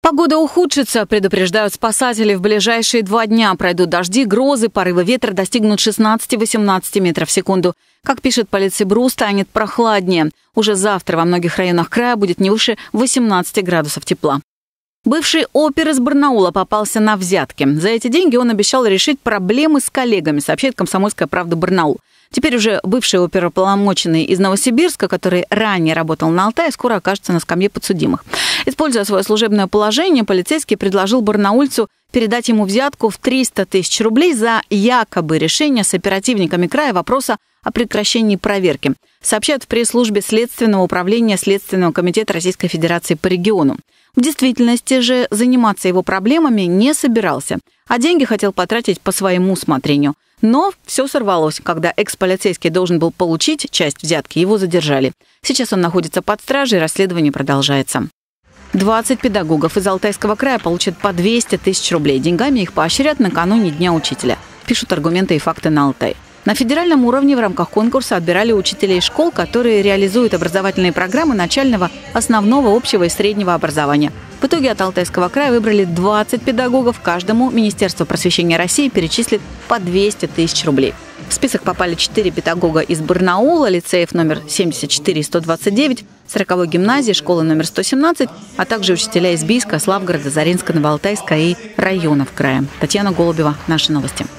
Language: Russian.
Погода ухудшится, предупреждают спасатели. В ближайшие 2 дня пройдут дожди, грозы, порывы ветра достигнут 16-18 метров в секунду. Как пишет Политсибру, станет прохладнее. Уже завтра во многих районах края будет не выше 18 градусов тепла. Бывший опер из Барнаула попался на взятки. За эти деньги он обещал решить проблемы с коллегами, сообщает «Комсомольская правда» Барнаул. Теперь уже бывший оперуполномоченный из Новосибирска, который ранее работал на Алтае, скоро окажется на скамье подсудимых. Используя свое служебное положение, полицейский предложил барнаульцу передать ему взятку в 300 тысяч рублей за якобы решение с оперативниками края вопроса о прекращении проверки, сообщают в пресс-службе Следственного управления Следственного комитета Российской Федерации по региону. В действительности же заниматься его проблемами не собирался, а деньги хотел потратить по своему усмотрению. Но все сорвалось. Когда экс-полицейский должен был получить часть взятки, его задержали. Сейчас он находится под стражей, расследование продолжается. 20 педагогов из Алтайского края получат по 200 тысяч рублей. Деньгами их поощрят накануне Дня учителя. Пишут «Аргументы и факты» на Алтай. На федеральном уровне в рамках конкурса отбирали учителей школ, которые реализуют образовательные программы начального, основного, общего и среднего образования. В итоге от Алтайского края выбрали 20 педагогов. Каждому Министерство просвещения России перечислит по 200 тысяч рублей. В список попали 4 педагога из Барнаула, лицеев номер 74 и 129, 40-й гимназии, школы номер 117, а также учителя из Бийска, Славгорода, Заринска, Новоалтайска и районов края. Татьяна Голубева, «Наши новости».